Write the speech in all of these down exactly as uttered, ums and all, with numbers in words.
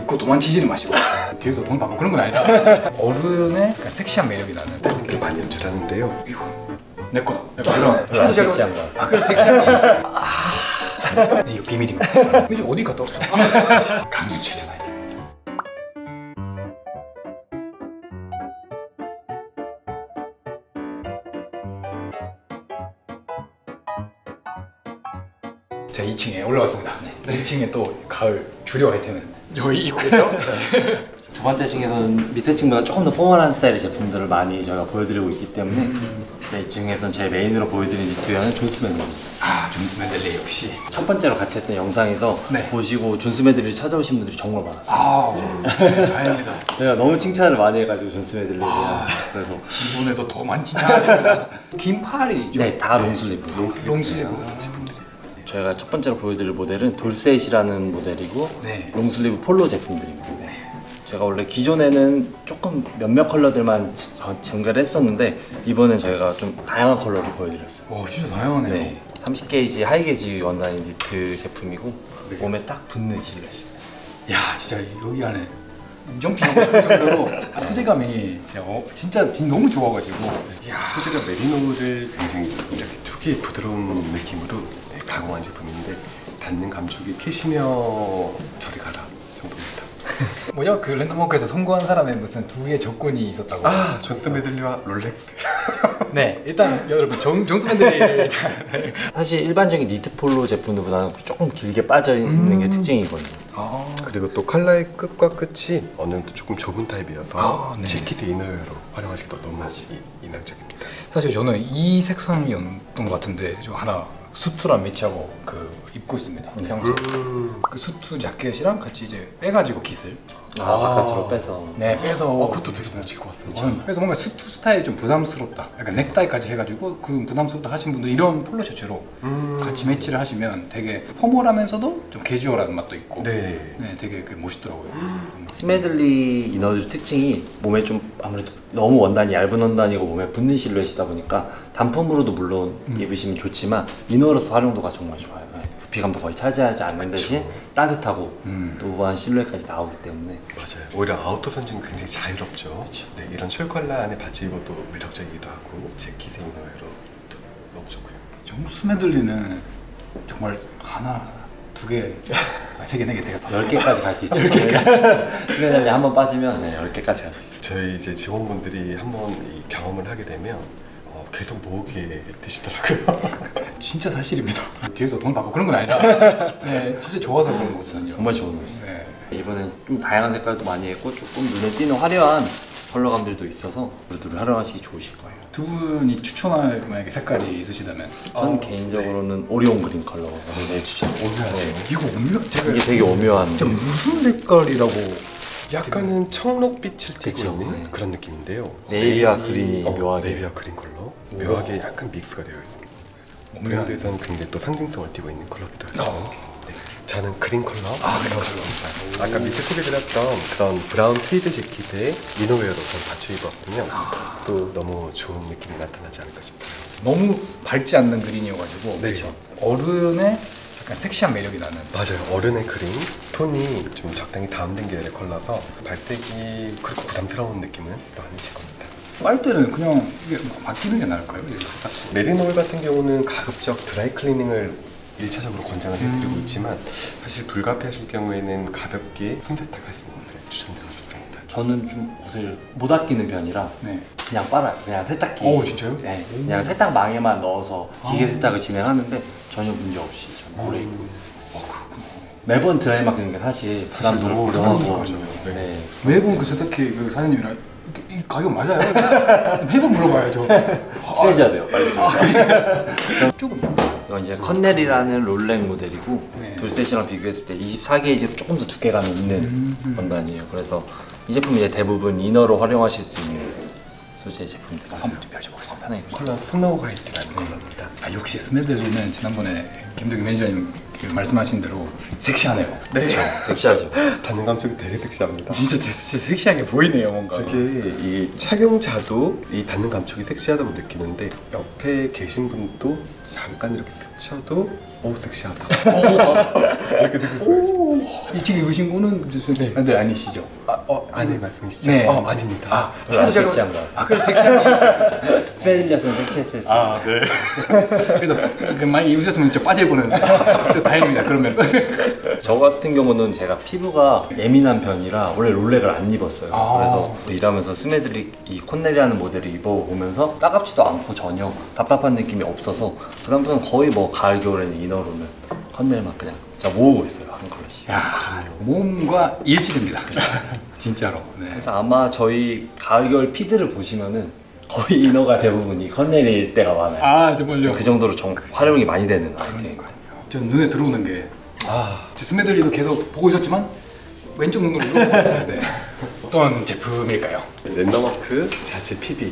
입고 도망치지는 마시고 뒤에서 돈 받고 그런 건 아니라 어른의 약간 섹시한 매력이 나는 이렇게 많이 연출하는데요. 이거 내 거다. 약간 이런 섹시한 거. 아 그래 섹시한 거. 아 이거 비밀입니다. 이제 어디 갔다 왔죠? 강수 추천하지. 자 이 층에 올라왔습니다. 네. 이 층에 또 가을 주력 아이템은 여기 있고요. 두 번째 층에서는 밑에 층보다 조금 더 포멀한 스타일의 제품들을 많이 저희가 보여드리고 있기 때문에 음. 이 층에서는 제일 메인으로 보여드리는 니트웨어는 존스 맨들리. 아 존스 맨들리 역시 첫 번째로 같이 했던 영상에서 네. 보시고 존스 맨들리를 찾아오신 분들이 정말 많았어요. 아 네, 다행입니다. 제가 너무 칭찬을 많이 해가지고 존스 맨들리에 대한 아, 그래서 이번에도 더 많이 칭찬해야 됩니다. 긴 팔이죠? 네, 다 롱슬리브. 롱슬리브, 롱슬리브 제품들이. 저희가 첫 번째로 보여드릴 모델은 돌셋이라는 모델이고 네. 롱슬리브 폴로 제품들입니다. 네. 제가 원래 기존에는 조금 몇몇 컬러들만 전개를 했었는데 이번엔 저희가 좀 다양한 컬러를 보여드렸어요. 와 진짜 다양하네요. 네. 삼십 게이지 하이 게이지 원단의 니트 제품이고 네. 몸에 딱 붙는 실루엣입니다. 야 진짜 여기 안에 인정피하고 싶을 정도로 소재감이 진짜, 어, 진짜 너무 좋아가지고 이야. 소재가 메리노를 굉장히 이렇게 특유의 부드러운 느낌으로 네, 가공한 제품인데 닿는 감촉이 캐시미어 저리 가라 정도입니다. 뭐야 그 랜덤워크에서 성공한 사람의 무슨 두 개의 조건이 있었다고. 아 존스 맨들리와 롤렉스. 네 일단 여러분 정, 존스 맨들리를 일단 네. 사실 일반적인 니트 폴로 제품들보다는 조금 길게 빠져있는 음. 게 특징이거든요. 아. 그리고 또 컬러의 끝과 끝이 어느 정도 조금 좁은 타입이어서 아, 네. 재킷의 이너웨어로 활용하시기도 너무 인상적입니다. 사실 저는 이 색상이었던 것 같은데 저 하나 수트랑 매치하고 그 입고 있습니다. 평소 음. 그 수트 자켓이랑 같이 이제 빼가지고 깃을 아, 바깥으로 빼서. 네 빼서 어, 그것도 되게 멋질 것 같아요. 저는 그래서 뭔가 수트 스타일이 좀 부담스럽다. 약간 넥타이까지 해가지고 그 부담스럽다 하신 분들 이런 폴로 셔츠로 음. 같이 매치를 하시면 되게 포멀하면서도 좀 캐주얼한 맛도 있고 네. 네 되게 멋있더라고요. 음. 스메들리 이너들 특징이 몸에 좀 아무래도 너무 원단이 얇은 원단이고 몸에 붙는 실루엣이다 보니까 단품으로도 물론 음. 입으시면 좋지만 이너로서 활용도가 정말 좋아요. 부피감도 거의 차지하지 않는 대신 따뜻하고 음. 또 우아한 실루엣까지 나오기 때문에 맞아요. 오히려 아우터 선진은 굉장히 자유롭죠. 그쵸. 네, 이런 쉘 컬러 안에 바지 입어도 매력적이기도 하고 재킷의 이너웨어로 너무 좋고요. 존스 맨들리는 정말 하나, 두 개, 세 개, 네 개, 되게 다섯 열 개까지 갈 수 있어요. 열 개까지. 스메들리 한번 빠지면 네, 열 개까지 갈 수 있어요. 저희 이제 직원분들이 한번 이 경험을 하게 되면 어, 계속 모으게 되시더라고요. 진짜 사실입니다. 뒤에서 돈 받고 그런 건 아니라 네 진짜 좋아서 그런 거거든요. 정말 좋은 옷이에요. 네. 이번엔 좀 다양한 색깔도 많이 했고 조금 눈에 띄는 화려한 컬러감들도 있어서 무드를 활용하시기 좋으실 거예요. 두 분이 추천할 만약에 색깔이 있으시다면? 전 어, 개인적으로는 네. 오리온 그린 컬러가 굉장히 추천해요. 오묘하죠. 이거 오묘? 제가 이게 되게 오묘한. 진짜 무슨 색깔이라고? 약간은 청록빛을 띠고 그쵸. 있는 네. 그런 느낌인데요. 네이비와 네이비, 그린이 어, 묘하게. 네이비와 그린 컬러 묘하게 약간 믹스가 되어 있습니다. 오묘한. 브랜드에서는 굉장히 또 상징성을 띠고 있는 컬러기도 하죠. 어. 네. 저는 그린 컬러. 아 그린 컬러. 아까 밑에 소개드렸던 그런 브라운 케이드 재킷에 이너웨어로 좀 받쳐 입었으면 아. 또 너무 좋은 느낌이 나타나지 않을까 싶어요. 너무 밝지 않는 그린이어가지고 네. 그렇죠. 어른의 약간 섹시한 매력이 나는. 맞아요. 어른의 그린 톤이 좀 적당히 다운된 계열의 컬러서 발색이 그렇게 부담스러운 느낌은 또 아니실 겁니다. 빨대는 그냥 이게 맡기는 게 나을까요? 이게 딱. 메리노일 같은 경우는 가급적 드라이 클리닝을 일차적으로 권장을 해드리고 음. 있지만 사실 불가피하실 경우에는 가볍게 손세탁하시는 것을 추천드리고 싶습니다. 저는 좀 옷을 못 아끼는 편이라 네. 그냥 빨아요. 그냥 세탁기. 오, 진짜요? 네. 그냥 세탁망에만 넣어서 기계 아. 세탁을 진행하는데 전혀 문제 없이 저는 오래 입고 있어요. 아 그렇구나. 매번 드라이 맡기는 게 사실 부담스럽기도 너무 하고. 부담스러워요. 네. 네. 매번 그 세탁기 그 사장님이랑 이 가격 맞아요? 매번 물어봐야죠. 친해져야 돼요, 빨리. 조금. 이건 이제 컨넬이라는 롤렉 모델이고 네. 돌셋이랑 비교했을 때 이십사 게이지로 조금 더 두께감이 있는 음. 원단이에요. 그래서 이 제품 이제 대부분 이너로 활용하실 수 있는 소재 제품들 한번 좀 펼쳐보겠습니다. 하나 컬러 스노우 화이트라는 컬러입니다. 아, 역시 스메들리는 지난번에 김덕기 매니저님 그 말씀하신 대로 섹시하네요. 네. 섹시하죠. 닿는 감촉이 되게 섹시합니다. 진짜 되게 섹시하게 보이네요, 뭔가. 되게 이 착용자도 이 닿는 감촉이 섹시하다고 느끼는데 옆에 계신 분도 잠깐 이렇게 스쳐도 오 섹시하다 이렇게 느낄 수가 있어요. 이 지금 입으신 거는 네. 아, 네, 아니시죠? 아, 어, 아내 말씀이시죠? 네. 어, 아닙니다. 아, 그래서 섹시한 거. 아, 그래서 섹시한 거. 스웨들리아스는 섹시했을 수 아, 있어요. 네. 그래서 그 많이 입으셨으면 좀 빠질 뻔했는데 좀 다행입니다. 그러면서. 저 같은 경우는 제가 피부가 예민한 편이라 원래 롤렉을 안 입었어요. 아. 그래서 일하면서 스메들리 이 콘넬이라는 모델을 입어보면서 따갑지도 않고 전혀 답답한 느낌이 없어서 그다음부터는 거의 뭐 가을 겨울에는 이너로는 콘넬만 그냥 저 모으고 있어요, 한 컬러씩. 야, 몸과 일치됩니다. 진짜로. 네. 그래서 아마 저희 가을 겨울 피드를 보시면은 거의 이너가 대부분이 콘넬일 때가 많아요. 아, 정말요? 그 정도로 정, 활용이 많이 되는 아이템. 전 눈에 들어오는 게 아, 스메들리도 계속 보고 있었지만 왼쪽 눈으로 이거 보고 있어요. 네. 어떤 제품일까요? 랜덤워크 자체 피비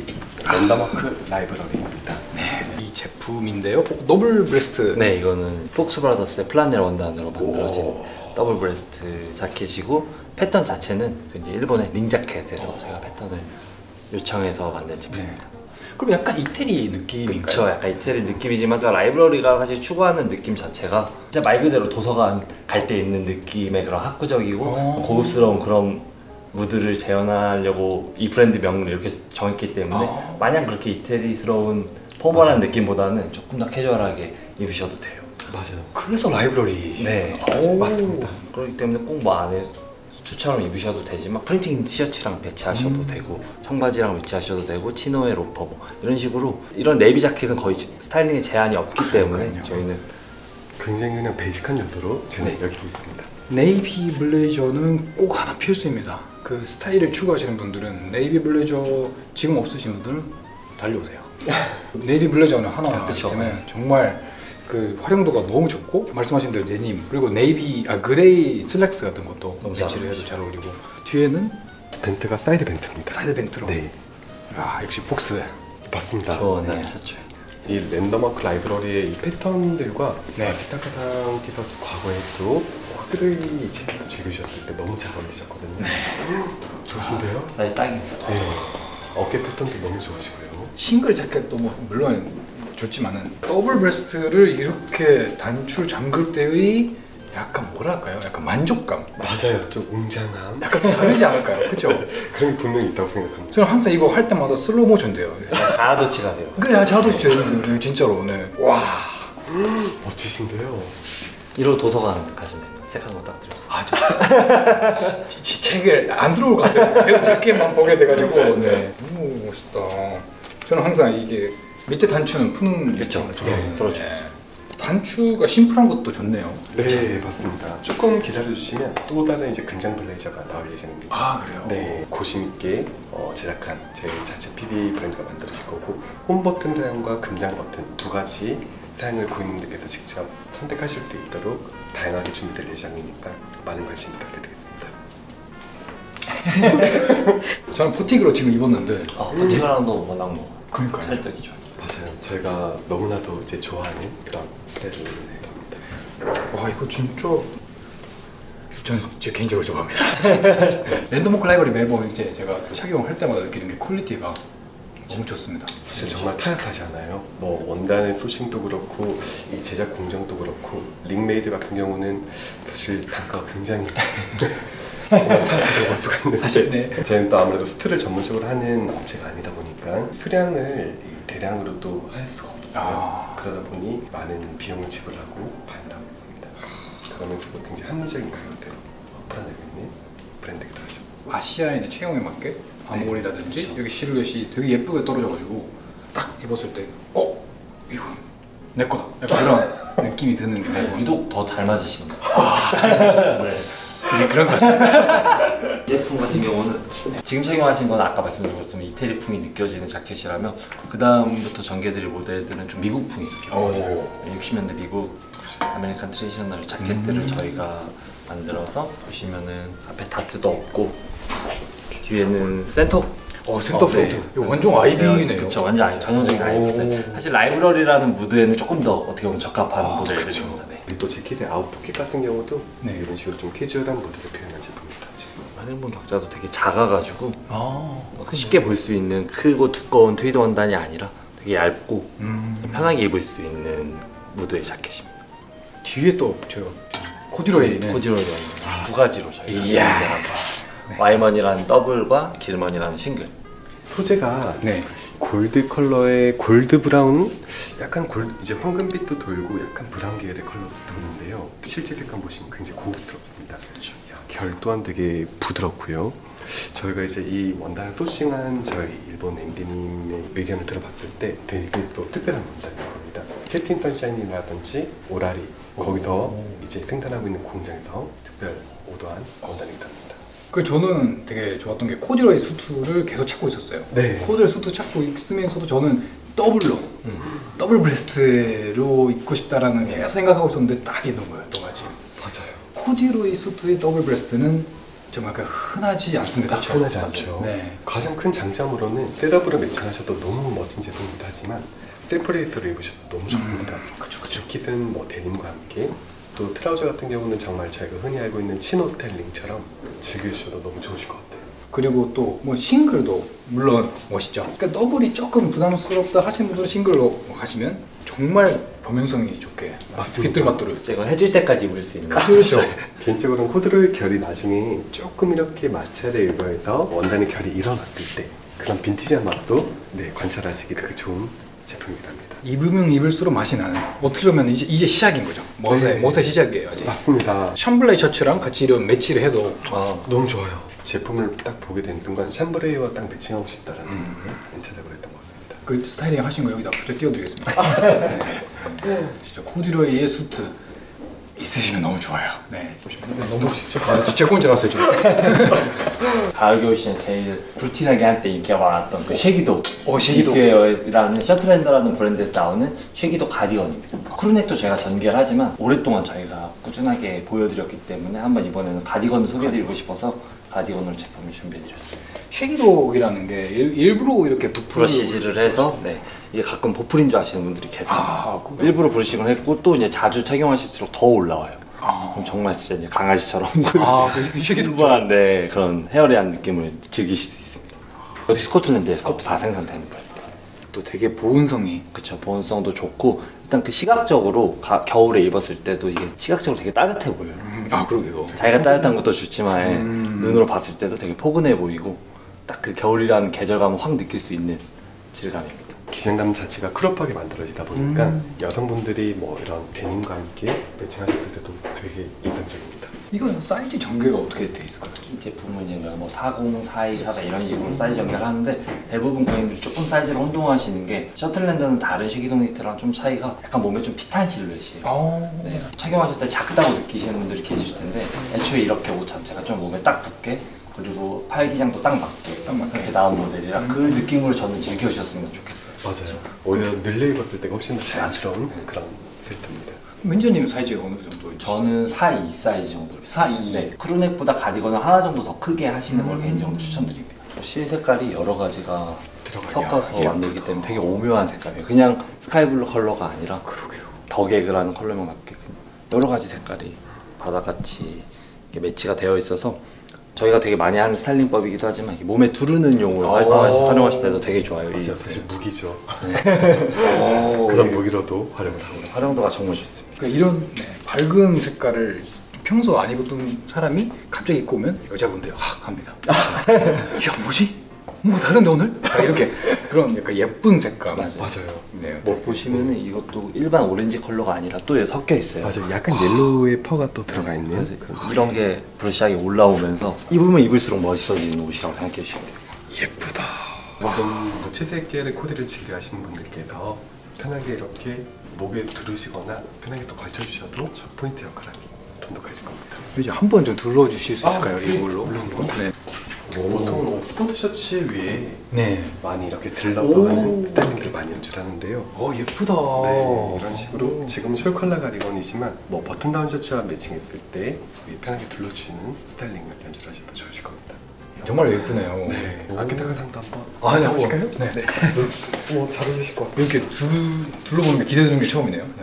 랜덤워크 라이브러리입니다. 네, 이 제품인데요. 더블 브레스트. 네, 이거는 폭스 브라더스의 플라넬 원단으로 만들어진 더블 브레스트 자켓이고 패턴 자체는 그 이제 일본의 링 자켓에서 저희가 패턴을 요청해서 만든 제품입니다. 네. 그럼 약간 이태리 느낌인가요? 그렇죠, 약간 이태리 느낌이지만 그 라이브러리가 사실 추구하는 느낌 자체가 진짜 말 그대로 도서관 갈 때 입는 느낌의 그런 학구적이고 오. 고급스러운 그런 무드를 재현하려고 이 브랜드 명을 이렇게 정했기 때문에 아. 마냥 그렇게 이태리스러운 포멀한 느낌보다는 조금 더 캐주얼하게 입으셔도 돼요. 맞아요. 그래서 라이브러리. 네, 오. 맞습니다. 그렇기 때문에 꼭 뭐 안에 수트처럼 입으셔도 되지만 프린팅 티셔츠랑 배치하셔도 음. 되고 청바지랑 배치하셔도 되고 치노에 로퍼 뭐 이런 식으로 이런 네이비 자켓은 거의 스타일링에 제한이 없기 때문에 그러니까요. 저희는 굉장히 그냥 베이직한 요소로 저는 네. 여기고 있습니다. 네이비 블레이저는 꼭 하나 필수입니다. 그 스타일을 추구하시는 분들은 네이비 블레이저 지금 없으신 분들은 달려오세요. 네이비 블레이저는 하나 그쵸. 있으면 정말 그 활용도가 너무 좋고 말씀하신 대로 데님 그리고 네이비 아 그레이 슬랙스 같은 것도 너무 잘 매치를 해도 어울리죠. 잘 어울리고 뒤에는 벤트가 사이드 벤트입니다. 사이드 벤트로. 네, 아 역시 폭스. 맞습니다. 조언을 네. 했었죠. 이 랜덤워크 라이브러리의 이 패턴들과 네. 기타카상께서 과거에도 코드레이 재킷도 즐기셨을 때 너무 잘 어울리셨거든요. 좋으신데요? 사이즈 딱입니다. 네. 어깨 패턴도 너무 좋으시고요. 싱글 자켓도 뭐 물론 좋지만은 더블 브레스트를 이렇게 단추 잠글 때의 약간 뭐랄까요? 약간 만족감. 맞아요. 좀 웅장함. 약간 다르지 않을까요? 그렇죠? 그런 게 분명히 있다고 생각합니다. 저는 항상 이거 할 때마다 슬로우 모션 돼요. 자아도취가 돼요. 그래, 저도 진짜 진짜로 네. 와. 멋지신데요. 이러고 도서관 가시면 됩니다. 색한 거 딱 들고. 아, 저 지- 지- 책을 안 들어올 것 같아요. 계속 자켓만 보게 돼가지고 네. 너무 멋있다. 저는 항상 이게 밑에 단추는 푸는 그쵸. 느낌을 좋아해요. 네, 그렇죠. 단추가 심플한 것도 좋네요. 네, 맞습니다. 조금 기다려주시면 또 다른 이제 금장 블레이저가 나올 예정입니다. 아, 그래요? 네, 고심 있게 어, 제작한 저희 자체 피비 브랜드가 만들어질 거고 홈 버튼 사용과 금장 버튼 두 가지 사용을 고객님들께서 직접 선택하실 수 있도록 다양하게 준비될 예정이니까 많은 관심 부탁드리겠습니다. 저는 포틱으로 지금 입었는데 아, 버티가랑도 워낙 뭐 그러니까요. 찰떡이 좋아요. 맞아요. 저희가 너무나도 이제 좋아하는 그런 스타일을 해갑니다. 와 이거 진짜 저는 제 개인적으로 좋아합니다. 랜덤워크 라이브러리 매번 이제 제가 착용할 때마다 느끼는 게 퀄리티가 너무 좋습니다. 사실 정말 타협하지 않아요. 뭐 원단의 소싱도 그렇고 이 제작 공정도 그렇고 링메이드 같은 경우는 사실 단가가 굉장히 정말 사람이 들어갈 수가 있는 사실, 네. 저희는 또 아무래도 스트를 전문적으로 하는 업체가 아니다 보니까 수량을 이 대량으로도 할 수가 없어요. 아. 그러다 보니 많은 비용을 지불하고 판다고 있습니다. 그러면서도 굉장히 합리적인 가격대로 풀어내고 있는 브랜드기도 하죠. 아시아인의 체형에 맞게 아몰이라든지 여기 실루엣이 되게 예쁘게 떨어져가지고 딱 입었을 때 어? 이거 내 거다. 약간 그런 느낌이 드는 게 매번 유독 더 잘 맞으시는 것 같아요. 네. 되게 그런 것 같습니다. 제품 같은 경우는 지금 착용하신 건 아까 말씀드린 것처럼 이태리풍이 느껴지는 자켓이라면 그 다음부터 전개드릴 모델들은 좀 미국풍이죠. 오. 육십 년대 미국 아메리칸 트레디셔널 자켓들을 음. 저희가 만들어서 보시면은 앞에 다트도 없고 뒤에는 센터 어 센터 어, 네. 프론트. 이거 완전 아이비네요. 그렇죠, 완전 아이, 전형적인 아이비 스타일. 사실 라이브러리라는 무드에는 조금 더 어떻게 보면 적합한 아, 모델들입니다. 네. 그리고 재킷의 아웃포켓 같은 경우도 네. 이런 식으로 좀 캐주얼한 무드를 표현한 제품입니다. 하늘문 격자도 되게 작아가지고 아, 쉽게 볼 수 있는 크고 두꺼운 트위드 원단이 아니라 되게 얇고 음. 편하게 입을 수 있는 무드의 자켓입니다. 뒤에 또 제가 코듀로이는 코디로이는 두 가지로 저희가 이야. 진행합니다. 와이먼이라는 더블과 길먼이라는 싱글. 소재가 네. 골드 컬러의 골드 브라운, 약간 골 이제 황금빛도 돌고 약간 브라운 계열의 컬러도 도는데요. 실제 색감 보시면 굉장히 고급스럽습니다. 그렇죠. 결 또한 되게 부드럽고요. 저희가 이제 이 원단을 소싱한 저희 일본 엠디님의 의견을 들어봤을 때 되게 또 특별한 원단인 겁니다. 캡틴 선샤인이라든지 오라리 거기서 이제 생산하고 있는 공장에서 특별 오더한 원단이기도 합니다. 그 저는 되게 좋았던 게 코듀로이 수트를 계속 찾고 있었어요. 네. 코듀로이 수트 찾고 있으면서도 저는 더블로 음. 더블 브레스트로 입고 싶다라는 계속 생각하고 있었는데 딱 있는 거예요. 또 마침 맞아요. 코듀로이 수트의 더블 브레스트는 정말 그 흔하지 않습니다. 흔하지 않죠. 네. 가장 큰 장점으로는 셋업으로 매칭하셔도 너무 멋진 제품이긴 하지만 세퍼레이스로 입으셔도 너무 좋습니다. 그쵸, 그쵸. 재킷은 뭐 데님과 함께, 또 트라우저 같은 경우는 정말 저희가 흔히 알고 있는 치노 스타일링처럼 즐기셔도 너무 좋으실 것 같아요. 그리고 또 뭐 싱글도 물론 멋있죠. 그러니까 더블이 조금 부담스럽다 하시는 분들은 싱글로 하시면 정말 범용성이 좋게 맞습니다. 휘뚜루마뚜루. 제가 해질 때까지 입을 수 있는. 그렇죠. 개인적으로는 코드로이 결이 나중에 조금 이렇게 마찰에 의거해서 원단의 결이 일어났을 때 그런 빈티지한 맛도 네, 멋하시기 되게 좋은 제품이기도 합니다. 입으면 입을수록 맛이 나는. 어떻게 보면 이제 이제 시작인 거죠. 멋의 네. 멋의 시작이에요. 아직. 맞습니다. 샴블레이 셔츠랑 같이 이런 매치를 해도 아, 너무 좋아요. 제품을 딱 보게 된 순간 샴브레이와 딱 매칭하고 싶다라는 일차적으로 했던 것 같습니다. 그 스타일링 하신 거 여기다 갑자기 띄워드리겠습니다. 네. 진짜 코듀로이의 수트 있으시면 너무 좋아요. 네. 너무 멋있죠? 제 꼰지 나왔어요 지금. 가을 겨울 시즌 제일 불티나게 한때 인기가 많았던 그 쉐기도. 어, 쉐기도. 니트웨어라는 셔틀랜더라는 브랜드에서 나오는 쉐기도 가디건입니다. 크루넥도 제가 전개를 하지만 오랫동안 저희가 꾸준하게 보여드렸기 때문에 한번 이번에는 가디건을 소개해드리고 싶어서 가디건으로 제품을 준비해드렸습니다. 쉐기독이라는 게 일, 일부러 이렇게 부풀 브러시질을 해서 네, 이게 가끔 보풀인 줄 아시는 분들이 계세요. 아, 그래요? 일부러 브러싱을 했고 또 이제 자주 착용하실수록 더 올라와요. 그럼 정말 진짜 이제 강아지처럼 아, 그 쉐기독. 풍부한데 그런 헤어리한 느낌을 즐기실 수 있습니다. 이것도 스코틀랜드에서 다 생산되는 브랜드. 또 되게 보온성이. 그쵸, 보온성도 좋고 일단 그 시각적으로 가, 겨울에 입었을 때도 이게 시각적으로 되게 따뜻해 보여요. 음, 아 그러게요. 자기가 따뜻한 것도 좋지만 음. 눈으로 봤을 때도 되게 포근해 보이고 딱 그 겨울이라는 계절감을 확 느낄 수 있는 질감입니다. 기장감 자체가 크롭하게 만들어지다 보니까 여성분들이 뭐 이런 데님과 함께 매칭하셨을 때도 되게 인상적입니다. 이건 사이즈 전개가 어떻게 돼 있을까요? 이 제품은 이제 뭐 사십, 사십이, 사십사 이런 식으로 사이즈 연결을 하는데 대부분 고객님들이 조금 사이즈를 혼동하시는 게 셔틀랜드는 다른 쉐기동 니트랑 좀 차이가 약간 몸에 좀 핏한 실루엣이에요. 아, 네, 착용하셨을 때 작다고 느끼시는 분들이 계실 텐데 애초에 이렇게 옷 자체가 좀 몸에 딱 붙게 그리고 팔 기장도 딱 맞게 딱 맞게. 이렇게 나온 모델이라 그 느낌으로 저는 즐겨주셨으면 좋겠어요. 맞아요. 오히려 늘려 입었을 때가 훨씬 더 자연스러운 그런 세트입니다. 매니저님 사이즈가 어느 정도 있죠? 저는 사십이 사이즈 정도입니다. 사십이. 네, 크루넥보다 가디건을 하나 정도 더 크게 하시는 걸 개인적으로 추천드립니다. 실 색깔이 여러 가지가 들어가요. 섞어서 야, 만들기 예쁘다. 때문에 되게 오묘한 색감이에요. 그냥 스카이블루 컬러가 아니라 그러게요. 더개그라는 컬러명 같게 여러 가지 색깔이 바다같이 이렇게 매치가 되어 있어서 저희가 되게 많이 하는 스타일링법이기도 하지만 이렇게 몸에 두르는 용으로 활용하실, 활용하실 때도 되게 좋아요. 이 맞아요. 사실 무기죠. 오, 그런 무기로도 활용을 하고. 활용도가 정말 좋습니다. 그러니까 이런 네, 밝은 색깔을 평소 안 입었던 사람이 갑자기 입고 오면 여자분들 확 합니다. 야 뭐지? 뭐 다른데 오늘? 약간 이렇게 그런 약간 예쁜 색감. 맞아요. 맞아요. 네. 뭐 보시면은 이것도 일반 오렌지 컬러가 아니라 또 섞여 있어요. 맞아요. 약간 옐로우의 퍼가 또 들어가 있는 그래서 그런. 이런 게 브러시하게 올라오면서 입으면 입을수록 멋있어지는 옷이라고 생각해 주시면 돼요. 예쁘다. 좀 무채색 계열의 코디를 즐겨 하시는 분들께서 편하게 이렇게 목에 두르시거나 편하게 또 걸쳐주셔도 포인트 역할을 돈독하실 겁니다. 이제 한 번 좀 둘러 주실 수 아, 있을까요? 네. 이걸로. 물론요. 네. 보통 옥스퍼드 셔츠 위에 네. 많이 이렇게 들러서 하는 스타일링들 많이 연출하는데요. 어 예쁘다. 네, 이런 식으로 지금 숄 컬러 가디건이지만 뭐 버튼 다운 셔츠와 매칭했을 때 위에 편하게 둘러주시는 스타일링을 연출하셔도 좋으실 겁니다. 야, 정말 예쁘네요. 네. 아기다가 상도 한번 아, 네, 잡으실까요? 한번. 네. 어, 잘 어울리실 것 같아요. 이렇게 둘, 둘러보는 게 기대되는 게 처음이네요. 네.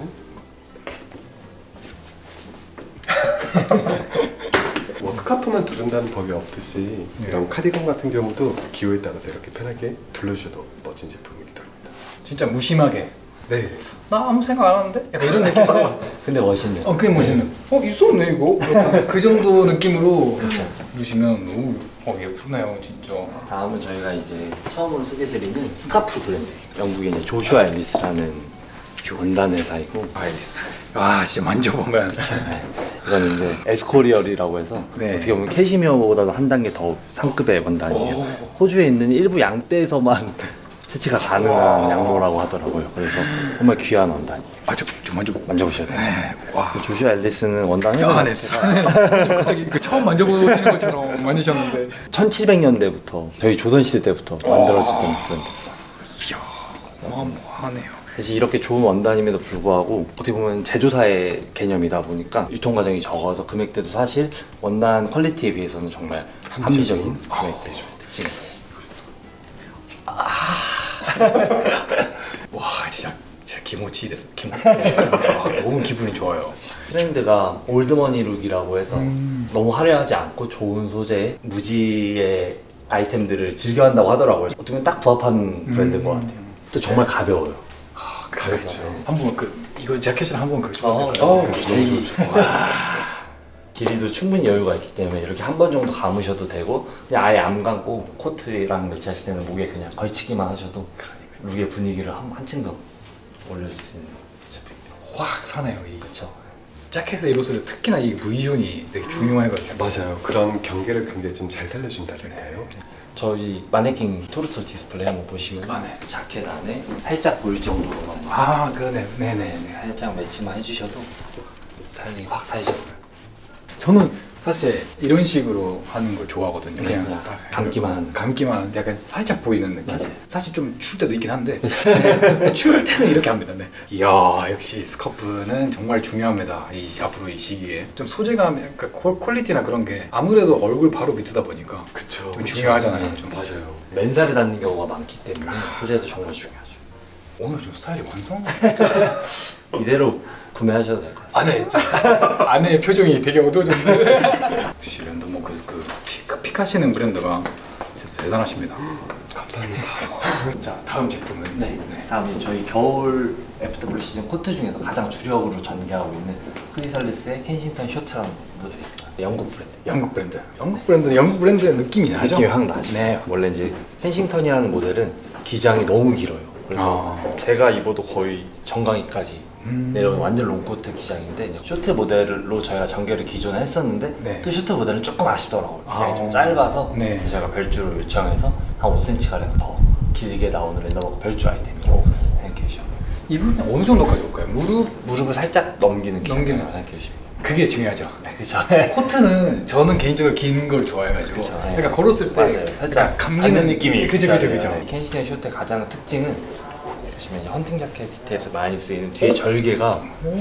뭐 스카프만 두른다는 법이 없듯이 네. 이런 카디건 같은 경우도 기호에 따라서 이렇게 편하게 둘러주셔도 멋진 제품이기도 합니다. 진짜 무심하게 네. 나 아무 생각 안 하는데? 약간 이런 느낌으로 근데 멋있네요. 어 그게 멋있는 어 있었네 이거 약간 그 정도 느낌으로 부르시면 오 어, 예쁘네요 진짜. 다음은 저희가 이제 처음으로 소개드리는 스카프 브랜드. 영국의 이제 조슈아 앨리스라는 원단 회사이고. 아 알겠습니다. 아 진짜 만져보면 네. 이거는 이제 에스코리얼이라고 해서 네. 어떻게 보면 캐시미어보다도 한 단계 더 상급의 원단이에요. 호주에 있는 일부 양떼에서만 채취가 가능한 양모라고 하더라고요. 그래서 정말 귀한 원단이에요. 아저 저 만져보 만져보셔야 돼요. 네. 와. 그 조슈아 앨리스는 원단 아, 회사 네. 자체가 갑자기 그 처음 만져보시는 것처럼 만지셨는데 천칠백 년대부터 저희 조선시대 때부터 만들어지던 브랜드. 이야 어마어마하네요. 사실 이렇게 좋은 원단임에도 불구하고 어떻게 보면 제조사의 개념이다 보니까 유통 과정이 적어서 금액대도 사실 원단 퀄리티에 비해서는 정말 합리적인 금액대죠. 특징. 와 진짜 진짜 기모치 됐어. 기모치. 아, 너무 기분이 좋아요. 트렌드가 올드머니 룩이라고 해서 너무 화려하지 않고 좋은 소재, 무지의 아이템들을 즐겨한다고 하더라고요. 어떻게 보면 딱 부합한 브랜드인 것 같아요. 또 정말 가벼워요. 아, 가볍죠. 한번 그 이거 재킷을 한번 걸쳐. 어, 어, 길이, 길이도 충분히 여유가 있기 때문에 이렇게 한 번 정도 감으셔도 되고 그냥 아예 안 감고 코트랑 매치하실 때는 목에 그냥 걸치기만 하셔도 룩의 분위기를 한, 한층 더 올려줄 수 있는 제품입니다. 확 사네요. 이 그렇죠. 자켓에 입을수록 특히나 이 V존이 되게 중요해가지고. 맞아요. 그런 경계를 굉장히 좀 잘 살려준다랄까요? 저희 마네킹 토르소 디스플레이 한번 보시면 아, 네. 자켓 안에 살짝 보일 정도로만 아 그러네. 네네. 살짝 매치만 해주셔도 스타일링이 확 살죠. 저는 사실 이런 식으로 하는 걸 좋아하거든요. 그냥 그냥 딱 감기만 하는. 감기만 하는데 약간 살짝 보이는 느낌. 맞아요. 사실 좀 추울 때도 있긴 한데 근데 추울 때는 이렇게 합니다. 네. 이야 역시 스커프는 정말 중요합니다. 이 앞으로 이 시기에 좀 소재감, 약간 퀄- 퀄리티나 그런 게 아무래도 얼굴 바로 밑이다 보니까 그쵸. 좀 중요하잖아요. 좀. 맞아요. 맨살에 닿는 경우가 많기 때문에 소재도 정말 중요하죠. 오늘 좀 스타일이 완성. 이대로 구매하셔도 될 것 같습니다. 안에 좀- 안에 표정이 되게 어두워졌는데 역시 랜드 뭐그 그 픽, 픽하시는 브랜드가 진짜 대단하십니다. 감사합니다. 자 다음 제품은 네. 다음은 저희 겨울 애프터블루 시즌 코트 중에서 가장 주력으로 전개하고 있는 크리살리스의 켄싱턴 쇼트라는 모델입니다. 영국 브랜드. 영국 브랜드. 영국 브랜드 영국 브랜드의 느낌이 나죠. 느낌이 확 나죠. 네. 원래 이제 켄싱턴이라는 모델은 기장이 너무 길어요. 그래서 아. 제가 입어도 거의 정강이까지 음. 내려오는 완전 롱코트 기장인데 쇼트 모델로 저희가 전개를 기존에 했었는데 네. 또 쇼트 모델은 조금 아쉽더라고요. 기장이 아. 좀 짧아서 네. 제가 별주를 요청해서 한 오 센티미터 가량 더 길게 나오는 랜더버크 별주 아이템으로 생각해 주시면 돼요. 입으면 어느 정도까지 올까요? 무릎 무릎을 살짝 넘기는 기장이라고 넘기는. 생각해 주시면 돼요. 그게 중요하죠. 그렇죠. 코트는 저는 개인적으로 긴 걸 좋아해가지고 그쵸, 네. 그러니까 걸었을 때 맞아요. 살짝 살짝 감기는 감는 느낌이 그죠 그죠 그죠. 네. 켄싱턴 쇼트의 가장 특징은 보시면 이제 헌팅 자켓 디테일에서 많이 쓰이는 뒤에 절개가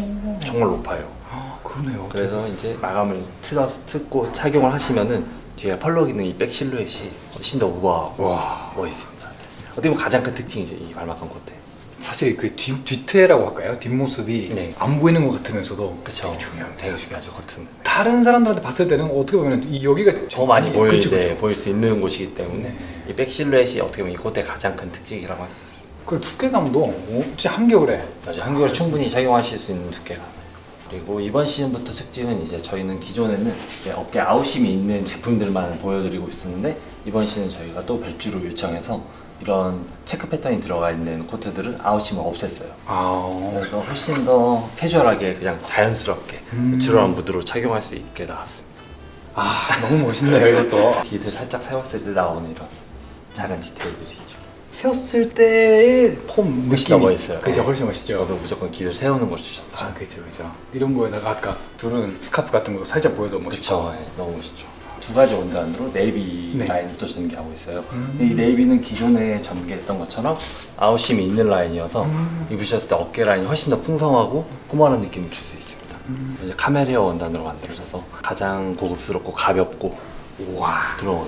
정말 높아요. 아 그러네요. 그래서 이제 마감을 틀어서 틀고 착용을 하시면은 뒤에 펄럭 있는 이 백 실루엣이 훨씬 더 우아하고 와. 멋있습니다. 어떻게 보면 가장 큰 특징이죠, 이 발막한 코트. 사실 그 뒤, 뒤태라고 할까요? 뒷모습이 네. 안 보이는 것 같으면서도 그렇죠. 되게 중요합니다. 되게 중요하죠, 겉은. 다른 사람들한테 봤을 때는 어떻게 보면 이 여기가 더 많이 보일, 그쵸, 네, 그쵸. 보일 수 있는 곳이기 때문에 네. 이 백 실루엣이 어떻게 보면 이 코트의 가장 큰 특징이라고 할 수 있어요. 그리고 두께감도 어, 진짜 한겨울에 맞아요. 한국을 충분히 착용하실 수 있는 두께가. 그리고 이번 시즌부터 특징은 이제 저희는 기존에는 이제 업계 아웃심이 있는 제품들만 보여드리고 있었는데 이번 시즌 저희가 또 별주로 요청해서 이런 체크 패턴이 들어가 있는 코트들은 아웃심을 없앴어요. 아 그래서 훨씬 더 캐주얼하게 그냥 자연스럽게 음. 내추럴한 무드로 착용할 수 있게 나왔습니다. 아, 너무 멋있네요 이것도. 기들 살짝 세웠을 때 나오는 이런 작은 디테일들이 있죠. 세웠을 때의 폼 훨씬 더 느낌이 멋있어요. 그죠, 네. 훨씬 멋있죠. 저도 무조건 기들 세우는 걸 추천드려요. 아 그죠 그죠. 이런 거에다가 아까 둘은 스카프 같은 것도 살짝 보여도 멋있고. 그렇죠. 네, 너무 멋있죠. 두 가지 원단으로 네이비 네. 라인부터 전개하고 있어요. 음. 이 네이비는 기존에 전개했던 것처럼 아웃심이 있는 라인이어서 음. 입으셨을 때 어깨 라인이 훨씬 더 풍성하고 포멀한 느낌을 줄 수 있습니다. 음. 이제 카멜 헤어 원단으로 만들어져서 가장 고급스럽고 가볍고 와 부드러운 원단이죠.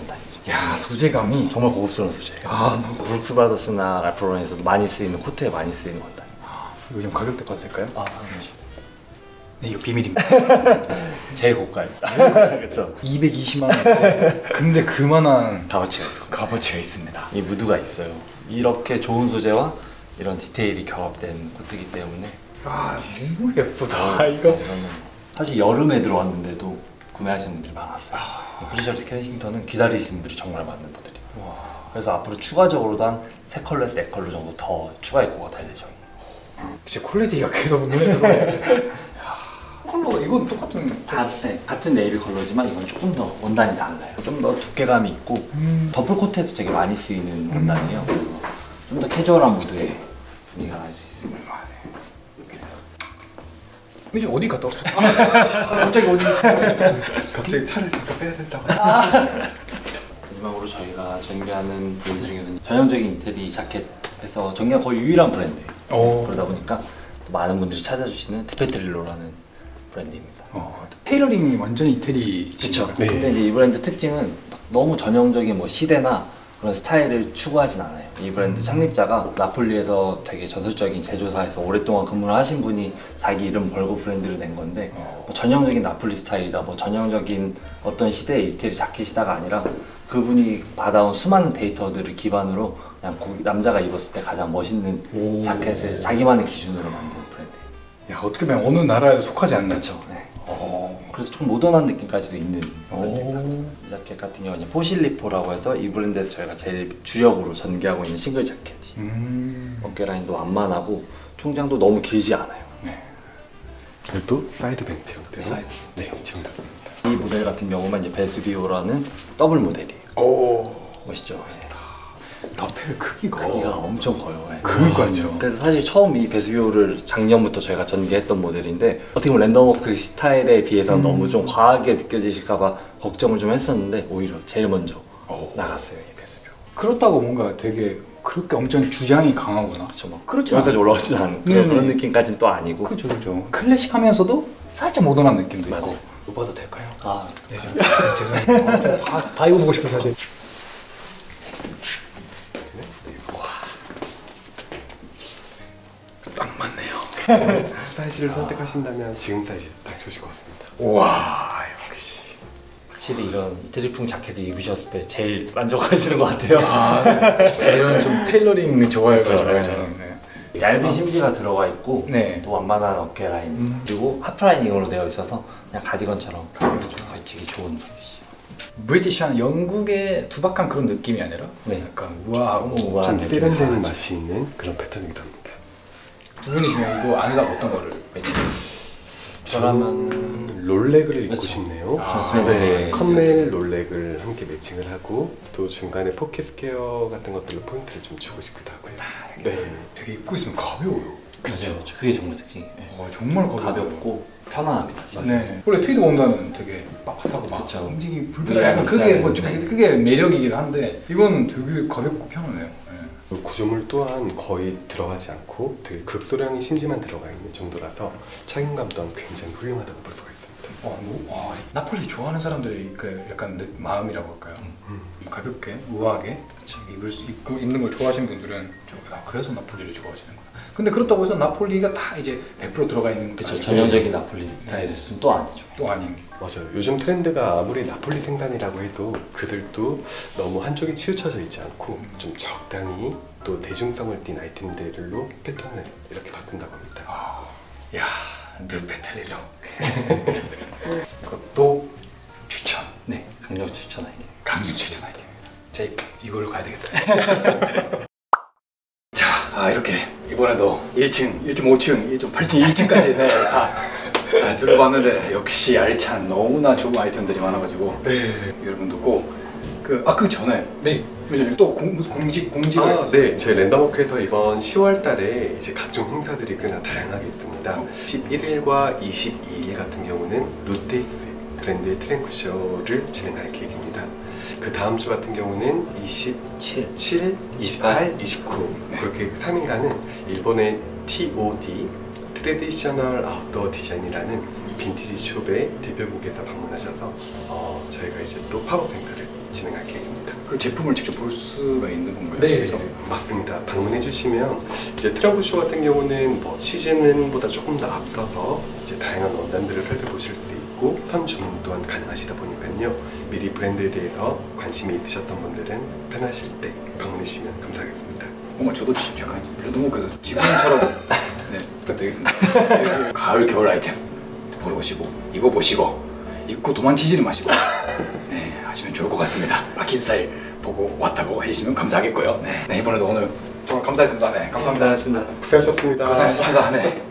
야 소재감이 정말 고급스러운 소재예요. 아 너무 브룩스 브라더스나 랄프로렌에서도 많이 쓰이는 코트에 많이 쓰이는 원단. 이거 좀 가격대 봐도 될까요? 아, 그렇죠. 네, 이거 비밀입니다. 제일 고가입니다. 그렇죠. 이백이십만 원. 근데 그만한 값어치가 있습니다. 값어치가 있습니다. 이 무드가 있어요. 이렇게 좋은 소재와 이런 디테일이 결합된 코트이기 때문에 아 너무 예쁘다 이거. 이거는 사실 여름에 들어왔는데도 구매하시는 분들이 많았어요. 크리셜스 캐싱턴은 기다리시는 분들이 정말 많은 모델이에요. 그래서 앞으로 추가적으로도 한 세 컬러에서 네 컬러 정도 더 추가 입고가 될 예정이에요. 진짜 퀄리티가 계속 눈에 들어와요. 컬러가 이건 똑같은 다, 네, 같은 네이비 컬러지만 이건 조금 더 원단이 달라요. 좀 더 두께감이 있고 음. 더블 코트에서 되게 많이 쓰이는 원단이에요. 좀 더 캐주얼한 무드의 분위기가 날 수 있습니다. 이제 어디 갔다 왔죠? 아, 갑자기 어디? 갑자기 차를 잠깐 빼야 된다고. 마지막으로 저희가 전개하는 브랜드 중에서는 전형적인 인테리 자켓에서 전개가 거의 유일한 브랜드예요. 오. 그러다 보니까 또 많은 분들이 찾아주시는 디페트릴로라는 브랜드입니다. 어, 테일러링이 완전히 이태리. 그렇죠. 네. 근데 이제 이 브랜드 특징은 막 너무 전형적인 뭐 시대나 그런 스타일을 추구하진 않아요. 이 브랜드 창립자가 나폴리에서 되게 저설적인 제조사에서 오랫동안 근무를 하신 분이 자기 이름 걸고 브랜드를 낸 건데 뭐 전형적인 나폴리 스타일이다, 뭐 전형적인 어떤 시대의 이태리 자켓이다가 아니라 그분이 받아온 수많은 데이터들을 기반으로 그냥 고, 남자가 입었을 때 가장 멋있는 오. 자켓을 자기만의 기준으로 만든 브랜드예요. 야 어떻게 보면 어느 나라에 속하지 않는. 그렇죠. 네. 그래서 좀 모던한 느낌까지도 있는 브랜드입니다. 오. 이 자켓 같은 경우는 포실리포라고 해서 이 브랜드에서 저희가 제일 주력으로 전개하고 있는 싱글 자켓이 음. 어깨 라인도 완만하고 총장도 너무 길지 않아요. 네. 그리고 사이드 벤트 형태로 사이드. 네, 지원했습니다. 이 모델 같은 경우만 이제 베스비오라는 더블 모델이에요. 오. 멋있죠? 라펠 크기가. 크기가 엄청 커요. 네. 그니까요. 그래서 사실 처음 이 베스비오를 작년부터 저희가 전개했던 모델인데 어떻게 보면 랜덤워크 스타일에 비해서 음. 너무 좀 과하게 느껴지실까봐 걱정을 좀 했었는데 오히려 제일 먼저 오. 나갔어요, 이 베스비오. 그렇다고 뭔가 되게 그렇게 엄청 주장이 강하거나. 그렇죠. 막 그렇죠. 여기까지 올라오진 않은 네네. 그런, 그런 느낌까지는 또 아니고. 그죠 그죠. 클래식하면서도 살짝 모던한 느낌도 맞아요. 있고. 입어도 될까요? 아, 네, 좀, 죄송해요. 아, 좀 다, 다 입어보고 싶어요 사실. 딱 맞네요. 사이즈를 선택하신다면 지금 사이즈 딱 좋으실 것 같습니다. 와 역시. 확실히 이런 이태리풍 자켓을 입으셨을 때 제일 만족하시는 것 같아요. 아 이런 좀 테일러링 좋아해가지고 그렇죠. 저는. 네. 얇은 심지가 들어가 있고 네. 또 완만한 어깨 라인 음. 그리고 하프라이닝으로 되어 있어서 그냥 가디건처럼 툭툭 걸치기 좋은 핏이. 브리티시한 영국의 투박한 그런 느낌이 아니라 네. 약간 우아하고 너무 우아한 좀 느낌이 세련된 강하죠. 맛이 있는 그런 패턴이기도 합니다. 두 분이시면 이거 안에다가 어떤 거를 매치해요? 저라면 롤렉을 입고 그렇죠. 싶네요. 아, 좋습니다. 네, 네. 컷넬 롤렉을 함께 매칭을 하고 또 중간에 포켓 스퀘어 같은 것들로 포인트를 좀 주고 싶기도 하고요. 네, 되게 입고 있으면 가벼워요. 그렇죠. 그게 정말 특징이에요. 와 정말 가벼워요. 가볍고 편안합니다. 진짜. 네. 원래 트위드 원단은 되게 빡빡하고 막 그쵸. 움직이기 네, 불편해. 그게 뭐 좀 네. 그게 매력이긴 한데 이건 되게 가볍고 편하네요. 네. 그 구조물 또한 거의 들어가지 않고 되게 극소량의 심지만 들어가 있는 정도라서 착용감 또한 굉장히 훌륭하다고 볼 수가 있습니다. 와, 뭐, 와, 나폴리 좋아하는 사람들의 그 약간 느- 마음이라고 할까요? 음. 가볍게, 우아하게 입을 수, 입고 입는 걸 좋아하시는 분들은 좀, 아, 그래서 나폴리를 좋아하시는구나. 근데 그렇다고 해서 나폴리가 다 이제 백 퍼센트 들어가 있는 것도 그렇죠. 아니고 전형적인 나폴리 스타일의 수는 또 아니죠. 또 아닌. 맞아요. 요즘 트렌드가 아무리 나폴리 생단이라고 해도 그들도 너무 한쪽에 치우쳐져 있지 않고 좀 적당히 또 대중성을 띈 아이템들로 패턴을 이렇게 바꾼다고 합니다. 아, 야, 느페트릴로. 이것도 추천. 네, 강력 추천 아이템. 강력 추천 아이템입니다. 자, 이- 이걸로 가야 되겠다. 자, 아 이렇게 이번에도 일 층, 일 점 오 층, 일 점 팔 층, 일 층까지 네, 다 아, 둘러봤는데 역시 알찬 너무나 좋은 아이템들이 많아가지고 네. 여러분도 꼭그아그 전에 네. 요즘 또 공, 공지 공지가 아, 있어요. 네. 저희 랜덤워크에서 이번 시월 달에 이제 각종 행사들이 꽤나 다양하게 있습니다. 어. 십일 일과 이십이 일 같은 경우는 루테이스 브랜드의 트랭크쇼를 진행할 계획입니다. 그 다음 주 같은 경우는 이십칠, 이십팔, 이십구 그렇게 삼 일간은 일본의 티오디 트레디셔널 아웃도어 디자인이라는 빈티지 숍의 대표국에서 방문하셔서 어, 저희가 이제 또 팝업 행사를 진행할 계획입니다. 그 제품을 직접 볼 수가 있는 건가요? 네, 그래서? 맞습니다. 방문해 주시면 이제 트렁크쇼 같은 경우는 뭐 시즌보다 조금 더 앞서서 이제 다양한 원단들을 살펴보실 수 있고 선주문 또한 가능하시다 보니까요. 미리 브랜드에 대해서 관심이 있으셨던 분들은 편하실 때 방문해 주시면 감사하겠습니다. 뭔가 저도 지- 약간 레드모크에서 직원처럼 네, 부탁드리겠습니다. 네, 가을 겨울 아이템 보러오시고 입어보시고 입고 도망치지는 마시고 네, 하시면 좋을 것 같습니다. 마키 스타일 보고 왔다고 해주시면 감사하겠고요. 네, 네 이번에도 오늘 정말 감사했습니다. 네, 감사합니다. 고생하셨습니다. 고생하셨습니다. 고생하셨습니다. 네.